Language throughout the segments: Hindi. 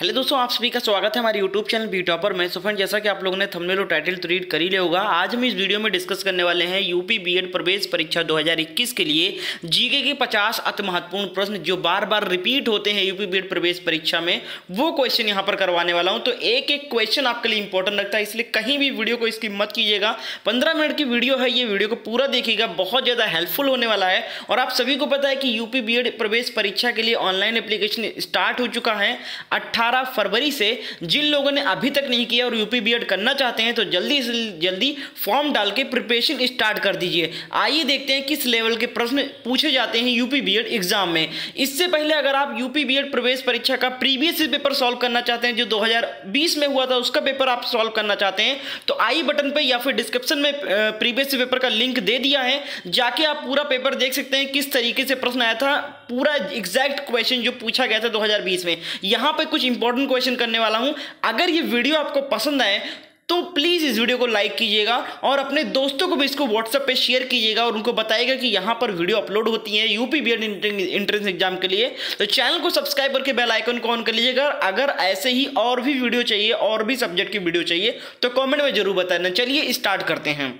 हेलो दोस्तों, आप सभी का स्वागत है हमारे यूट्यूब चैनल बी टॉपर में। सो फ्रेंड, जैसा कि आप लोगों ने थंबनेल और टाइटल तो रीड कर ही लिया होगा, आज हम इस वीडियो में डिस्कस करने वाले हैं यूपी बीएड प्रवेश परीक्षा 2021 के लिए जीके के 50 अति महत्वपूर्ण प्रश्न जो बार बार रिपीट होते हैं यूपी बीएड प्रवेश परीक्षा में, वो क्वेश्चन यहाँ पर करवाने वाला हूँ। तो एक एक क्वेश्चन आपके लिए इंपॉर्टेंट लगता है, इसलिए कहीं भी वीडियो को स्किप मत कीजिएगा। 15 मिनट की वीडियो है, ये वीडियो को पूरा देखिएगा, बहुत ज़्यादा हेल्पफुल होने वाला है। और आप सभी को पता है कि यूपी बीएड प्रवेश परीक्षा के लिए ऑनलाइन एप्लीकेशन स्टार्ट हो चुका है 18 फरवरी से। जिन लोगों ने अभी तक नहीं किया और यूपी बीएड करना चाहते हैं तो जल्दी से जल्दी फॉर्म डाल के प्रिपरेशन स्टार्ट कर दीजिए। आइए देखते हैं किस लेवल के प्रश्न पूछे जाते हैं यूपी बीएड एग्जाम में। इससे पहले अगर आप यूपी बीएड प्रवेश परीक्षा का प्रीवियस पेपर सॉल्व करना चाहते हैं, जो 2020 में हुआ था उसका पेपर आप सॉल्व करना चाहते हैं, तो आई बटन पे या फिर डिस्क्रिप्शन में प्रीवियस पेपर का लिंक दे दिया है, जाके आप पूरा पेपर देख सकते हैं किस तरीके से प्रश्न आया था, पूरा एग्जैक्ट क्वेश्चन जो पूछा गया था 2020 में। यहां पे कुछ इंपॉर्टेंट क्वेश्चन करने वाला हूं। अगर ये वीडियो आपको पसंद आए तो प्लीज इस वीडियो को लाइक कीजिएगा और अपने दोस्तों को भी इसको व्हाट्सएप पे शेयर कीजिएगा और उनको बताइएगा कि यहां पर वीडियो अपलोड होती है यूपी बीएड एंट्रेंस एग्जाम के लिए। तो चैनल को सब्सक्राइब करके बेल आइकन को ऑन कर लीजिएगा। अगर ऐसे ही और भी वीडियो चाहिए, और भी सब्जेक्ट की वीडियो चाहिए, तो कॉमेंट में जरूर बताना। चलिए स्टार्ट करते हैं।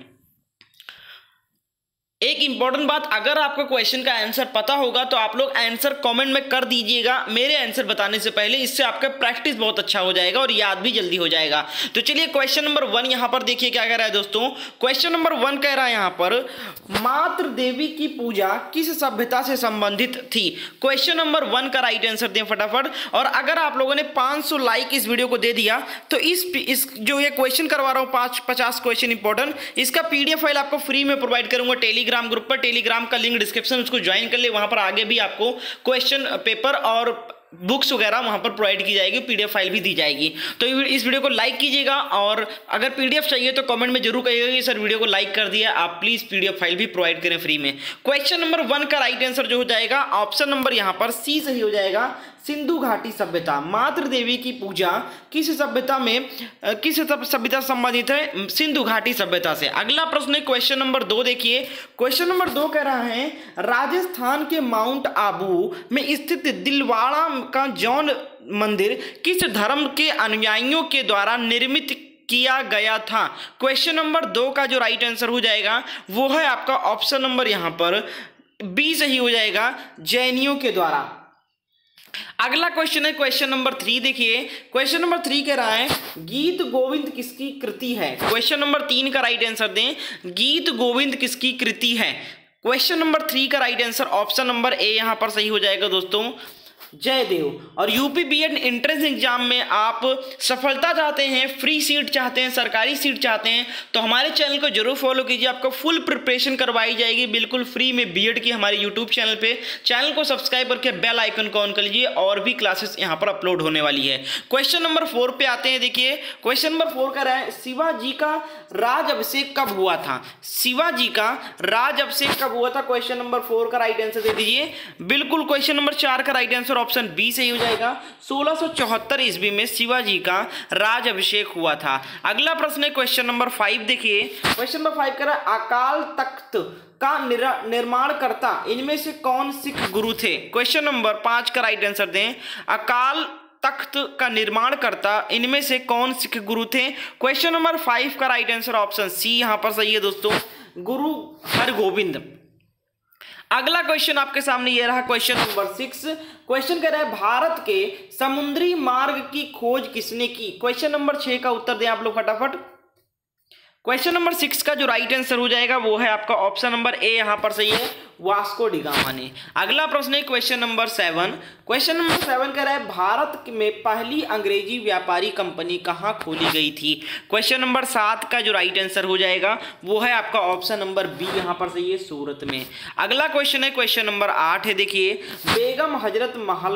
एक इंपॉर्टेंट बात, अगर आपको क्वेश्चन का आंसर पता होगा तो आप लोग आंसर कमेंट में कर दीजिएगा मेरे आंसर बताने से पहले। इससे आपका प्रैक्टिस बहुत अच्छा हो जाएगा और याद भी जल्दी हो जाएगा। तो चलिए क्वेश्चन नंबर 1 यहां पर देखिए क्या कह रहा है दोस्तों। क्वेश्चन नंबर 1 कह रहा है यहां पर, मातृ देवी की पूजा किस सभ्यता से संबंधित थी। क्वेश्चन नंबर 1 का राइट आंसर दें फटाफट। और अगर आप लोगों ने 500 लाइक इस वीडियो को दे दिया तो इस जो ये क्वेश्चन करवा रहा हूं 50 क्वेश्चन इंपॉर्टेंट, इसका पीडीएफ फाइल आपको फ्री में प्रोवाइड करूंगा टेलीग्राम ग्रुप पर। टेलीग्राम का लिंक डिस्क्रिप्शन, उसको ज्वाइन कर ले, वहां पर आगे भी आपको क्वेश्चन पेपर और बुक्स वगैरह वहां पर प्रोवाइड की जाएगी, पीडीएफ फाइल भी दी जाएगी। तो इस वीडियो को लाइक कीजिएगा और अगर पीडीएफ चाहिए तो कमेंट में जरूर कहिएगा कि सर वीडियो को लाइक कर दिया। आप प्लीज पीडीएफ फाइल भी प्रोवाइड करें फ्री में। क्वेश्चन नंबर 1 का राइट आंसर जो हो जाएगा ऑप्शन नंबर यहां पर सी सही हो जाएगा, सिंधु घाटी सभ्यता। मातृ देवी की पूजा किस सभ्यता में, किस सभ्यता संबंधित है, सिंधु घाटी सभ्यता से। अगला प्रश्न है क्वेश्चन नंबर 2 देखिए। क्वेश्चन नंबर 2 कह रहा है, राजस्थान के माउंट आबू में स्थित दिलवाड़ा का जौन मंदिर किस धर्म के अनुयायियों के द्वारा निर्मित किया गया था। क्वेश्चन नंबर 2 का जो राइट आंसर हो जाएगा वो है आपका ऑप्शन नंबर यहां पर बी सही हो जाएगा, जैनियों के द्वारा। अगला क्वेश्चन है क्वेश्चन नंबर 3 देखिए। क्वेश्चन नंबर 3 कह रहा है, गीत गोविंद किसकी कृति है। क्वेश्चन नंबर 3 का राइट आंसर दें, गीत गोविंद किसकी कृति है। क्वेश्चन नंबर 3 का right answer option number A यहां पर सही हो जाएगा दोस्तों, जयदेव। और यूपी बीएड एंट्रेंस एग्जाम में आप सफलता चाहते हैं, फ्री सीट चाहते हैं, सरकारी सीट चाहते हैं, तो हमारे चैनल को जरूर फॉलो कीजिए। आपको फुल प्रिपरेशन करवाई जाएगी बिल्कुल फ्री में बीएड की हमारे यूट्यूब चैनल पे। चैनल को सब्सक्राइब करके बेल आइकन को ऑन कर लीजिए, और भी क्लासेस यहाँ पर अपलोड होने वाली है। क्वेश्चन नंबर 4 पे आते हैं देखिए। क्वेश्चन नंबर 4 कह रहा है, शिवाजी का राज अभिषेक कब हुआ था। शिवाजी का राज अभिषेक कब हुआ था। क्वेश्चन नंबर 4 का राइट आंसर दे दीजिए। बिल्कुल क्वेश्चन नंबर 4 का राइट आंसर ऑप्शन बी सही हो जाएगा, 1674 ईस्वी में शिवाजी का राज अभिषेक हुआ था। अगला प्रश्न है क्वेश्चन नंबर 5 देखिए। क्वेश्चन नंबर 5 कह रहा है, अकाल तख्त का निर्माणकर्ता इनमें से कौन सिख गुरु थे। क्वेश्चन नंबर 5 का राइट आंसर दें, अकाल तख्त का निर्माणकर्ता इनमें से कौन सिख गुरु थे। क्वेश्चन नंबर 5 का राइट आंसर ऑप्शन सी यहां पर सही है दोस्तों, गुरु हरगोविंद। अगला क्वेश्चन आपके सामने ये रहा क्वेश्चन नंबर 6। क्वेश्चन कह रहा है, भारत के समुद्री मार्ग की खोज किसने की। क्वेश्चन नंबर 6 का उत्तर दें आप लोग फटाफट। क्वेश्चन नंबर 6 का जो राइट आंसर हो जाएगा वो है आपका ऑप्शन नंबर ए यहां पर सही है, वास्को डी गामा ने। अगला प्रश्न है क्वेश्चन नंबर 7। क्वेश्चन नंबर 7 कह रहा है, भारत में पहली अंग्रेजी व्यापारी कंपनी कहां खोली गई थी। क्वेश्चन नंबर 7 का जो राइट आंसर हो जाएगा वो है आपका ऑप्शन नंबर बी यहां पर सही है, सूरत में। अगला क्वेश्चन है क्वेश्चन नंबर 8 है देखिए। बेगम हजरत महल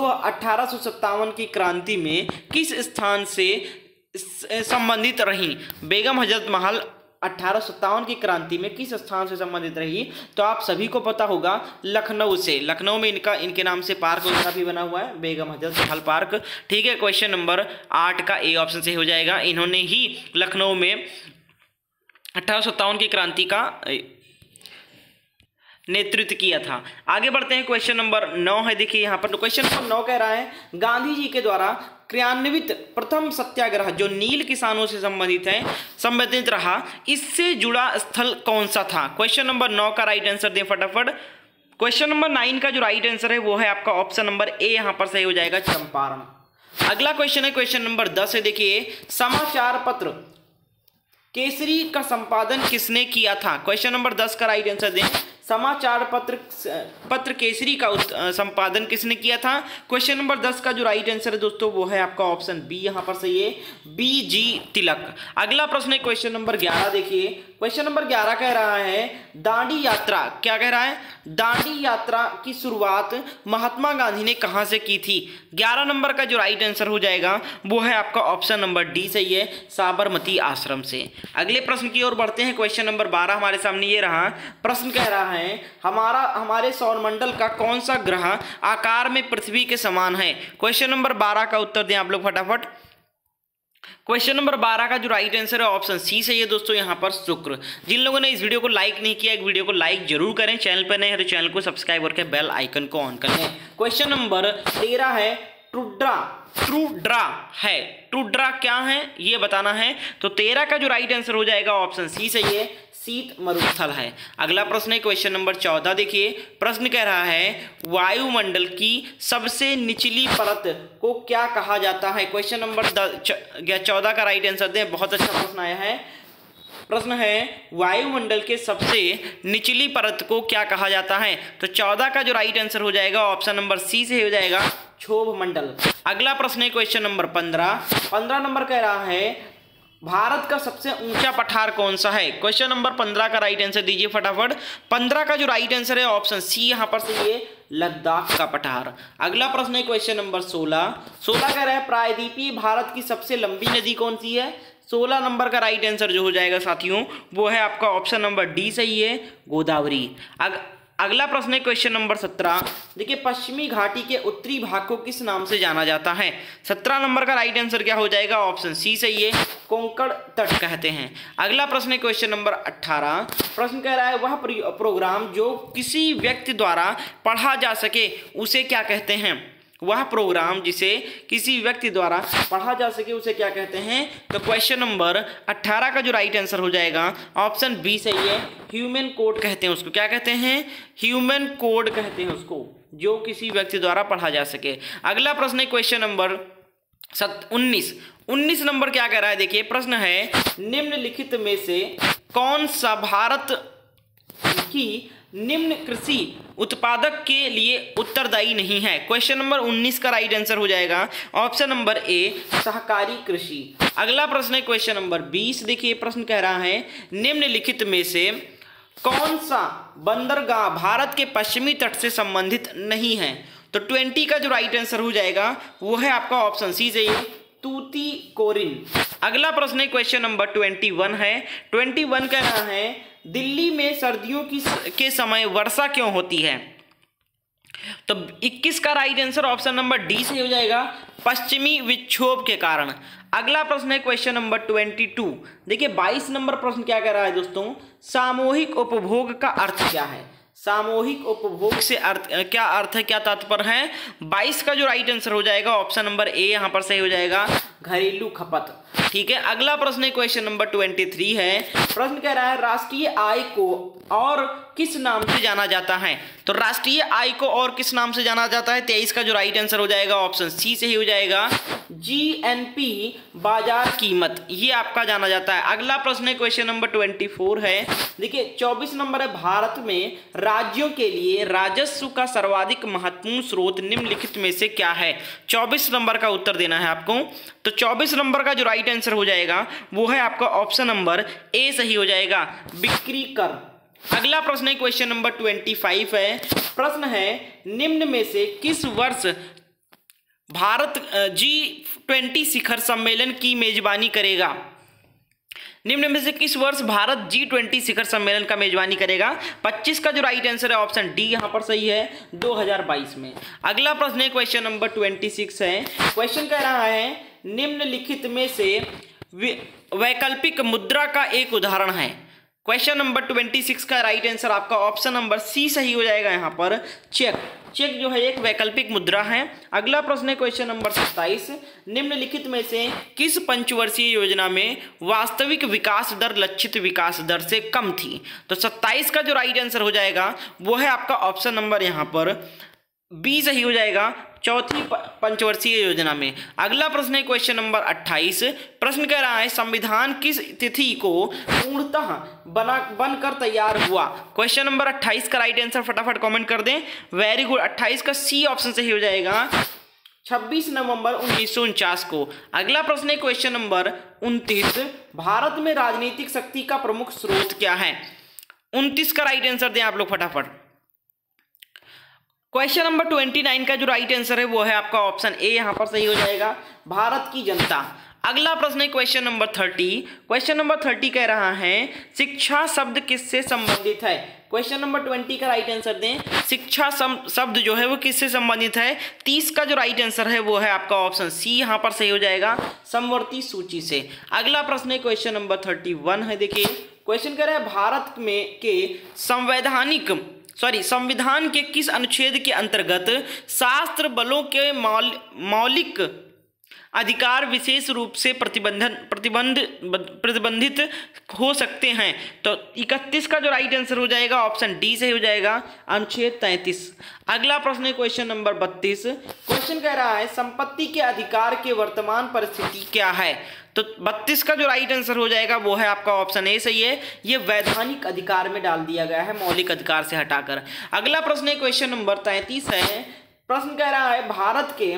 1857 की क्रांति में किस स्थान से संबंधित रही। बेगम हजरत महल 1857 की क्रांति में किस स्थान से संबंधित रही, तो आप सभी को पता होगा लखनऊ से। लखनऊ में इनके नाम से पार्क वगैरह भी बना हुआ है, बेगम हजरत महल पार्क। ठीक है, क्वेश्चन नंबर 8 का ए ऑप्शन से हो जाएगा। इन्होंने ही लखनऊ में 1857 की क्रांति का नेतृत्व किया था। आगे बढ़ते हैं, क्वेश्चन नंबर 9 है। देखिए यहाँ पर क्वेश्चन नंबर 9 कह रहा है गांधी जी के द्वारा क्रियान्वित प्रथम सत्याग्रह जो नील किसानों से संबंधित रहा, इससे जुड़ा स्थल कौन सा था? क्वेश्चन नंबर 9 का राइट आंसर दें फटाफट। क्वेश्चन नंबर 9 का जो राइट आंसर है वो है आपका ऑप्शन नंबर ए, यहाँ पर सही हो जाएगा चंपारण। अगला क्वेश्चन है क्वेश्चन नंबर 10 है। देखिए समाचार पत्र केसरी का संपादन किसने किया था? क्वेश्चन नंबर 10 का राइट आंसर दें। समाचार पत्र केसरी का संपादन किसने किया था? क्वेश्चन नंबर 10 का जो राइट आंसर है दोस्तों वो है आपका ऑप्शन बी, यहाँ पर सही है BG तिलक। अगला प्रश्न है क्वेश्चन नंबर 11। देखिए क्वेश्चन नंबर 11 कह रहा है दांडी यात्रा, क्या कह रहा है? दांडी यात्रा की शुरुआत महात्मा गांधी ने कहां से की थी? 11 नंबर का जो राइट आंसर हो जाएगा वो है आपका ऑप्शन नंबर डी, सही है साबरमती आश्रम से। अगले प्रश्न की ओर बढ़ते हैं। क्वेश्चन नंबर 12 हमारे सामने ये रहा। प्रश्न कह रहा है हमारे सौरमंडल का कौन सा ग्रह आकार में पृथ्वी के समान है? क्वेश्चन नंबर 12 का उत्तर दें आप लोग फटाफट। क्वेश्चन नंबर 12 का जो राइट आंसर है ऑप्शन सी सही है दोस्तों, यहाँ पर शुक्र। जिन लोगों ने इस वीडियो को लाइक नहीं किया, एक वीडियो को लाइक जरूर करें, चैनल पर नए हैं तो चैनल को सब्सक्राइब करके बेल आइकन को ऑन कर लें। क्वेश्चन नंबर 13 है टुड्रा क्या है ये बताना है। तो 13 का जो राइट आंसर हो जाएगा ऑप्शन सी सही है शीत मरुस्थल है। अगला प्रश्न है क्वेश्चन नंबर 14। देखिए प्रश्न कह रहा है वायुमंडल की सबसे निचली परत को क्या कहा जाता है? क्वेश्चन नंबर 14 का राइट आंसर दें। बहुत अच्छा प्रश्न आया है। प्रश्न है वायुमंडल के सबसे निचली परत को क्या कहा जाता है? तो 14 का जो राइट आंसर हो जाएगा ऑप्शन नंबर सी से हो जाएगा क्षोभ मंडल। अगला प्रश्न है क्वेश्चन नंबर 15 नंबर कह रहा है भारत का सबसे ऊंचा पठार कौन सा है? क्वेश्चन नंबर 15 का राइट आंसर दीजिए फटाफट। 15 का जो राइट आंसर है ऑप्शन सी, यहाँ पर से ये लद्दाख का पठार। अगला प्रश्न है क्वेश्चन नंबर 16 कह रहा है प्रायद्वीपीय भारत की सबसे लंबी नदी कौन सी है? 16 नंबर का राइट आंसर जो हो जाएगा साथियों वो है आपका ऑप्शन नंबर डी सही है गोदावरी। अगला प्रश्न है क्वेश्चन नंबर 17। देखिए पश्चिमी घाटी के उत्तरी भाग को किस नाम से जाना जाता है? 17 नंबर का राइट आंसर क्या हो जाएगा? ऑप्शन सी सही है कोंकण तट कहते हैं। अगला प्रश्न है क्वेश्चन नंबर 18। प्रश्न कह रहा है वह प्रोग्राम जो किसी व्यक्ति द्वारा पढ़ा जा सके उसे क्या कहते हैं? वह प्रोग्राम जिसे किसी व्यक्ति द्वारा पढ़ा जा सके उसे क्या कहते हैं? तो क्वेश्चन नंबर 18 का जो राइट आंसर हो जाएगा ऑप्शन बी सही है ह्यूमन कोड कहते हैं उसको। क्या कहते हैं? ह्यूमन कोड कहते हैं उसको, जो किसी व्यक्ति द्वारा पढ़ा जा सके। अगला प्रश्न है क्वेश्चन नंबर 19 नंबर क्या कह रहा है? देखिए प्रश्न है निम्नलिखित में से कौन सा भारत की निम्न कृषि उत्पादक के लिए उत्तरदायी नहीं है? क्वेश्चन नंबर 19 का राइट आंसर हो जाएगा ऑप्शन नंबर ए सहकारी कृषि। अगला प्रश्न है क्वेश्चन नंबर 20। देखिए प्रश्न कह रहा है निम्नलिखित में से कौन सा बंदरगाह भारत के पश्चिमी तट से संबंधित नहीं है? तो 20 का जो राइट आंसर हो जाएगा वो है आपका ऑप्शन सी से तूतीकोरिन। अगला प्रश्न है क्वेश्चन नंबर 21 है। 21 कह रहा है दिल्ली में सर्दियों के समय वर्षा क्यों होती है? तो 21 का right answer option number D से हो जाएगा पश्चिमी विक्षोभ के कारण। अगला प्रश्न है क्वेश्चन नंबर 22। देखिए 22 नंबर प्रश्न क्या कह रहा है दोस्तों सामूहिक उपभोग का अर्थ क्या है? सामूहिक उपभोग से क्या अर्थ है, क्या तात्पर्य है? 22 का जो राइट आंसर हो जाएगा ऑप्शन नंबर ए यहाँ पर सही हो जाएगा घरेलू खपत। ठीक है। अगला प्रश्न है क्वेश्चन नंबर 23 है। प्रश्न कह रहा है राष्ट्रीय आय को और किस नाम से जाना जाता है? तो राष्ट्रीय आय को और किस नाम से जाना जाता है? 23 का जो राइट आंसर हो जाएगा ऑप्शन सी से ही हो जाएगा GNP बाजार कीमत, ये आपका जाना जाता है। अगला प्रश्न है क्वेश्चन नंबर 24 है। देखिए 24 नंबर है भारत में राज्यों के लिए राजस्व का सर्वाधिक महत्वपूर्ण स्रोत निम्नलिखित में से क्या है? 24 नंबर का उत्तर देना है आपको। तो 24 नंबर का जो राइट आंसर हो जाएगा वो है आपका ऑप्शन नंबर ए सही हो जाएगा बिक्री कर। अगला प्रश्न है क्वेश्चन नंबर 25 है। प्रश्न है निम्न में से किस वर्ष भारत G20 शिखर सम्मेलन की मेजबानी करेगा? निम्न में से किस वर्ष भारत G20 शिखर सम्मेलन का मेजबानी करेगा? 25 का जो राइट आंसर है ऑप्शन डी यहाँ पर सही है 2022 में। अगला प्रश्न है क्वेश्चन नंबर 26 है। क्वेश्चन कह रहा है निम्नलिखित में से वैकल्पिक मुद्रा का एक उदाहरण है। क्वेश्चन नंबर 26 का राइट आंसर आपका ऑप्शन नंबर सी सही हो जाएगा यहाँ पर चेक। चेक जो है एक वैकल्पिक मुद्रा है। अगला प्रश्न है क्वेश्चन नंबर 27, निम्नलिखित में से किस पंचवर्षीय योजना में वास्तविक विकास दर लक्षित विकास दर से कम थी? तो 27 का जो राइट आंसर हो जाएगा वो है आपका ऑप्शन नंबर यहाँ पर बी सही हो जाएगा, चौथी पंचवर्षीय योजना में। अगला प्रश्न है क्वेश्चन नंबर 28, प्रश्न कह रहा है संविधान किस तिथि को पूर्णतः बनकर तैयार हुआ? क्वेश्चन नंबर 28 का राइट आंसर फटाफट कमेंट कर दें। वेरी गुड, 28 का सी ऑप्शन सही हो जाएगा, 26 नवंबर 1949 को। अगला प्रश्न है क्वेश्चन नंबर 29, भारत में राजनीतिक शक्ति का प्रमुख स्रोत क्या है? 29 का राइट आंसर दें आप लोग फटाफट। क्वेश्चन नंबर 29 का जो राइट आंसर है वो है आपका ऑप्शन ए यहाँ पर सही हो जाएगा, भारत की जनता। अगला प्रश्न है क्वेश्चन नंबर 30। क्वेश्चन नंबर 30 कह रहा है शिक्षा शब्द किससे संबंधित है? क्वेश्चन नंबर 20 का राइट आंसर दें। शिक्षा शब्द जो है वो किससे संबंधित है? 30 का जो राइट आंसर है वो है आपका ऑप्शन सी यहाँ पर सही हो जाएगा, समवर्ती सूची से। अगला प्रश्न है क्वेश्चन नंबर 31 है। देखिए क्वेश्चन कह रहा है भारत में के संविधान के किस अनुच्छेद के अंतर्गत सशस्त्र बलों के मौलिक अधिकार विशेष रूप से प्रतिबंधित हो सकते हैं? तो 31 का जो राइट आंसर हो जाएगा ऑप्शन डी से हो जाएगा, अनुच्छेद 33। अगला प्रश्न है क्वेश्चन नंबर 32। क्वेश्चन कह रहा है संपत्ति के अधिकार के वर्तमान परिस्थिति क्या है? तो 32 का जो राइट आंसर हो जाएगा वो है आपका ऑप्शन ए सही है, ये वैधानिक अधिकार में डाल दिया गया है, मौलिक अधिकार से हटाकर। अगला प्रश्न है क्वेश्चन नंबर 33 है। प्रश्न कह रहा है भारत के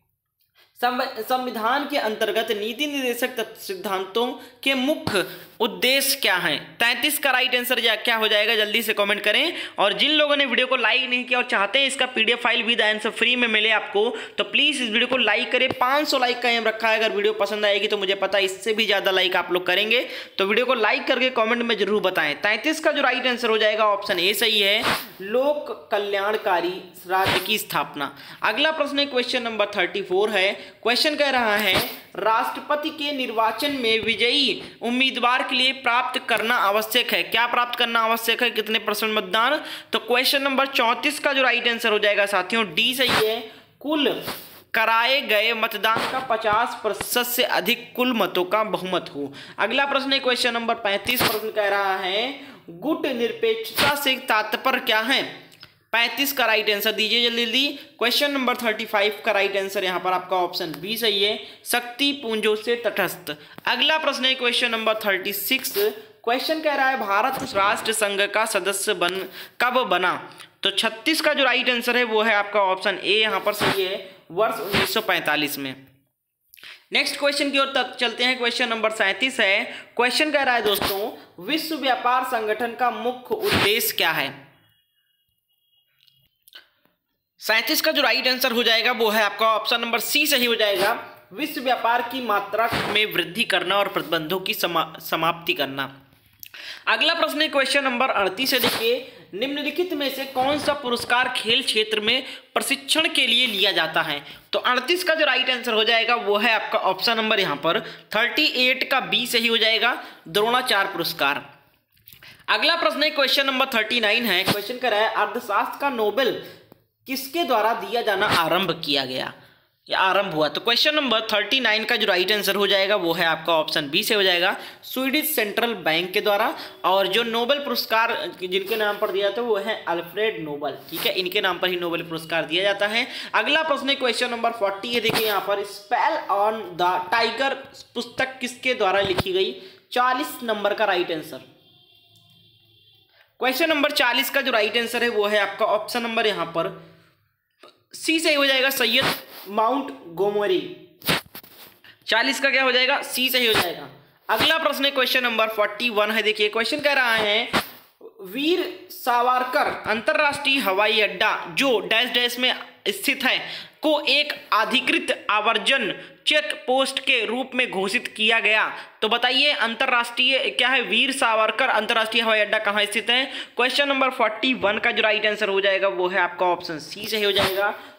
संविधान के अंतर्गत नीति निर्देशक सिद्धांतों के मुख्य उद्देश्य क्या हैं? 33 का राइट आंसर क्या हो जाएगा जल्दी से कमेंट करें। और जिन लोगों ने वीडियो को लाइक नहीं किया और चाहते हैं इसका PDF file with answer free में मिले आपको, तो प्लीज़ इस वीडियो को लाइक करें। 500 लाइक का एम रखा है, अगर वीडियो पसंद आएगी तो मुझे पता है इससे भी ज़्यादा लाइक आप लोग करेंगे, तो वीडियो को लाइक करके कॉमेंट में जरूर बताएं। 33 का जो राइट आंसर हो जाएगा ऑप्शन ए सही है, लोक कल्याणकारी राज्य की स्थापना। अगला प्रश्न है क्वेश्चन नंबर 34 है। क्वेश्चन कह रहा है राष्ट्रपति के निर्वाचन में विजयी उम्मीदवार के लिए प्राप्त करना आवश्यक है। क्या प्राप्त करना आवश्यक है? कितने % मतदान? तो क्वेश्चन नंबर 34 का जो राइट आंसर हो जाएगा साथियों डी सही है, कुल कराए गए मतदान का 50% से अधिक कुल मतों का बहुमत हो। अगला प्रश्न है क्वेश्चन नंबर 35। प्रश्न कह रहा है गुट निरपेक्षता से तात्पर्य क्या है? 35 का राइट आंसर दीजिए जल्दी जल्दी। क्वेश्चन नंबर 35 का राइट आंसर यहाँ पर आपका ऑप्शन बी सही है, शक्ति पुंजों से तटस्थ। अगला प्रश्न है क्वेश्चन नंबर 36। क्वेश्चन कह रहा है भारत राष्ट्र संघ का सदस्य कब बना? तो 36 का जो राइट आंसर है वो है आपका ऑप्शन ए यहाँ पर सही है, वर्ष 1945 में। नेक्स्ट क्वेश्चन की ओर तक चलते हैं। क्वेश्चन नंबर 37 है। क्वेश्चन कह रहा है दोस्तों विश्व व्यापार संगठन का मुख्य उद्देश्य क्या है? 37 का जो राइट आंसर हो जाएगा वो है आपका ऑप्शन नंबर सी सही हो जाएगा, विश्व व्यापार की मात्रा में वृद्धि करना और प्रतिबंधों की समाप्ति करना। अगला प्रश्न है क्वेश्चन नंबर 38 है। देखिए निम्नलिखित में से कौन सा पुरस्कार खेल क्षेत्र में प्रशिक्षण के लिए लिया जाता है? तो 38 का जो राइट आंसर हो जाएगा वो है आपका ऑप्शन नंबर यहाँ पर 38 का बी सही हो जाएगा, द्रोणाचार्य पुरस्कार। अगला प्रश्न है क्वेश्चन नंबर 39 है। क्वेश्चन कर रहा है अर्थशास्त्र का नोबेल किसके द्वारा दिया जाना आरंभ किया गया या आरंभ हुआ? तो क्वेश्चन नंबर 39 का जो राइट आंसर हो जाएगा वो है आपका ऑप्शन बी से हो जाएगा, स्वीडिश सेंट्रल बैंक के द्वारा। और जो नोबेल पुरस्कार जिनके नाम पर दिया जाता है वो है अल्फ्रेड नोबेल, ठीक है, इनके नाम पर ही नोबेल पुरस्कार दिया जाता है। अगला प्रश्न है क्वेश्चन नंबर 40 है। देखिए यहाँ पर स्पेल ऑन द टाइगर पुस्तक किसके द्वारा लिखी गई? 40 नंबर का राइट आंसर। क्वेश्चन नंबर 40 का जो राइट आंसर है वो है आपका ऑप्शन नंबर यहाँ पर सी सही हो जाएगा, सैयद माउंट गोमरी। 40 का क्या हो जाएगा? सी सही हो जाएगा। अगला प्रश्न है क्वेश्चन नंबर 41 है। देखिए क्वेश्चन कह रहा है वीर सावरकर अंतरराष्ट्रीय हवाई अड्डा जो डैश डैश में स्थित है को एक अधिकृत आवर्जन चेक पोस्ट के रूप में घोषित किया गया। तो बताइए अंतरराष्ट्रीय क्या है? वीर सावरकर अंतरराष्ट्रीय हवाई अड्डा कहाँ स्थित है? क्वेश्चन नंबर 41 का जो राइट आंसर हो जाएगा वो है आपका ऑप्शन सी सही हो जाएगा,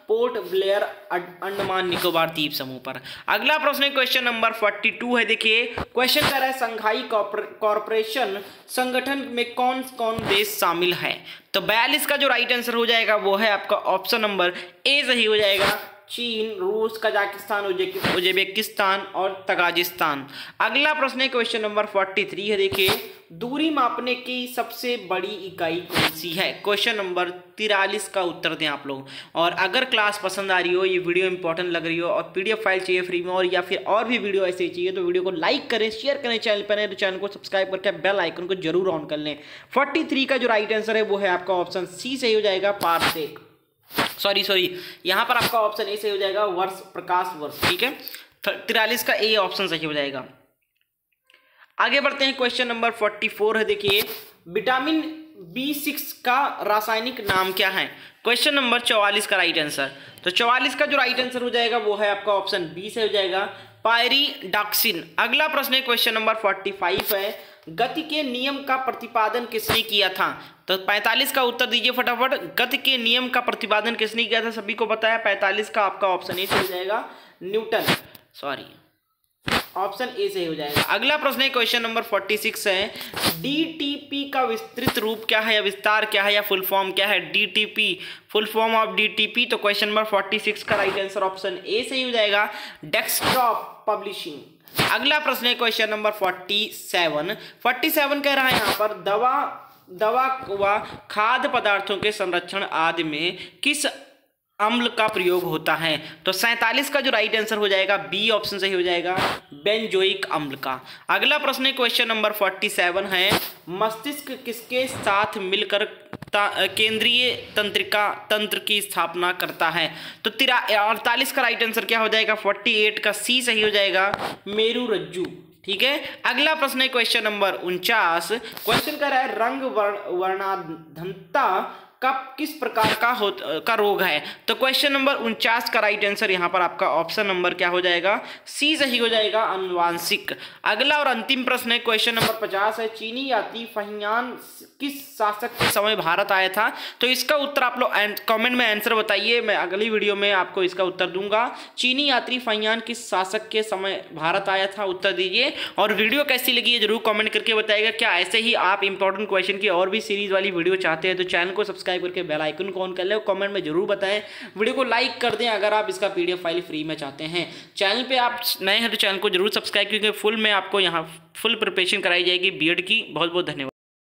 पोर्ट ब्लेयर अंडमान निकोबार द्वीप समूह पर। अगला प्रश्न क्वेश्चन नंबर 42 है। देखिए क्वेश्चन कर रहा है संघाई कॉर्पोरेशन संगठन में कौन कौन देश शामिल है। तो 42 का जो राइट आंसर हो जाएगा वो है आपका ऑप्शन नंबर ए सही हो जाएगा, चीन, रूस, कजाकिस्तान, उज्बेकिस्तान और तजाकिस्तान। अगला प्रश्न है क्वेश्चन नंबर 43 है। देखिए दूरी मापने की सबसे बड़ी इकाई कौन सी है। क्वेश्चन नंबर 43 का उत्तर दें आप लोग। और अगर क्लास पसंद आ रही हो, ये वीडियो इंपॉर्टेंट लग रही हो और पीडीएफ फाइल चाहिए फ्री में और या फिर और भी वीडियो ऐसे ही चाहिए तो वीडियो को लाइक करें, शेयर करें, चैनल पर नए तो चैनल को सब्सक्राइब करके बेल आइकन को जरूर ऑन कर लें। 43 का जो राइट आंसर है वो है आपका ऑप्शन सी सही हो जाएगा, पारसेक। सॉरी यहाँ पर आपका ऑप्शन ए सही हो जाएगा, वर्ष, प्रकाश वर्ष। ठीक है, 43 का ए ऑप्शन सही हो जाएगा। आगे बढ़ते हैं, क्वेश्चन नंबर 44 है। देखिए विटामिन B6 का रासायनिक नाम क्या है। क्वेश्चन नंबर 44 का राइट आंसर। तो 44 का जो राइट आंसर हो जाएगा वो है आपका ऑप्शन बी से हो जाएगा, पायरिडॉक्सिन। अगला प्रश्न है क्वेश्चन नंबर 45 है। गति के नियम का प्रतिपादन किसने किया था। तो 45 का उत्तर दीजिए फटाफट। गति के नियम का प्रतिपादन किसने किया था, सभी को पता है। 45 का आपका ऑप्शन ए से हो जाएगा, न्यूटन। ऑप्शन ए से हो जाएगा। अगला प्रश्न है क्वेश्चन नंबर 46 है। डीटीपी का विस्तृत रूप क्या है या विस्तार क्या है या फुल फॉर्म क्या है। DTP, full form of DTP. तो क्वेश्चन नंबर 46 का राइट आंसर ऑप्शन ए से ही हो जाएगा, डेस्कटॉप पब्लिशिंग। अगला प्रश्न है क्वेश्चन नंबर 47 कह रहा है यहाँ पर दवा व खाद्य पदार्थों के संरक्षण आदि में किस अम्ल का प्रयोग होता है। तो 47 का जो राइट आंसर हो जाएगा बी ऑप्शन सही हो जाएगा, बेंजोइक अम्ल का। अगला प्रश्न है क्वेश्चन नंबर 47 है। मस्तिष्क किसके साथ मिलकर केंद्रीय तंत्र की स्थापना करता है। तो 48 का राइट आंसर क्या हो जाएगा, 48 का सी सही हो जाएगा, मेरुरज्जु। ठीक है, अगला प्रश्न है क्वेश्चन नंबर 49। क्वेश्चन कर रहा है रंग वर्णाधनता किस प्रकार का रोग है। तो क्वेश्चन नंबर 49 का राइट आंसर यहाँ पर आपका ऑप्शन नंबर क्या हो जाएगा, सी सही हो जाएगा, अनुवांशिक। अगला और अंतिम प्रश्न है क्वेश्चन नंबर 50 है। चीनी यात्री फहियान किस शासक के समय भारत आया था। तो इसका उत्तर आप लोग कमेंट में आंसर बताइए, मैं अगली वीडियो में आपको इसका उत्तर दूंगा। चीनी यात्री फहियान किस शासक के समय भारत आया था, उत्तर दीजिए। और वीडियो कैसी लगी है जरूर कमेंट करके बताइएगा। क्या ऐसे ही आप इंपॉर्टेंट क्वेश्चन की और भी सीरीज वाली वीडियो चाहते हैं तो चैनल को सब्सक्राइब करके बेल आइकन को ऑन कर ले, कमेंट में जरूर बताएं। वीडियो को लाइक कर दें अगर आप इसका पीडीएफ फाइल फ्री में चाहते हैं। चैनल पे आप नए हैं तो चैनल को जरूर सब्सक्राइब, क्योंकि फुल में आपको यहाँ फुल प्रिपरेशन कराई जाएगी बीएड की। बहुत बहुत धन्यवाद।